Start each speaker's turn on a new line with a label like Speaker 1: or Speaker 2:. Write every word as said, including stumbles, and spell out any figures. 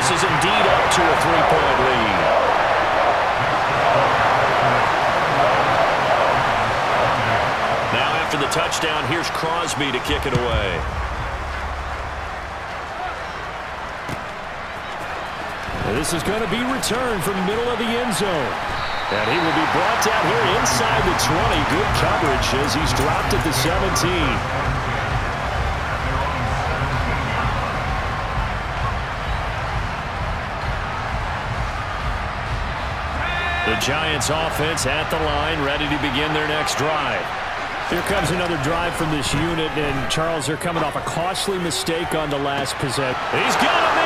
Speaker 1: this is indeed up to a three-point lead. Now after the touchdown, here's Crosby to kick it away.
Speaker 2: This is going to be returned from the middle of the end zone. And he will be brought down here inside the twenty. Good coverage as he's dropped at the seventeen. The Giants offense at the line, ready to begin their next drive. Here comes another drive from this unit, and Charles, they're coming off a costly mistake on the last possession. He's got him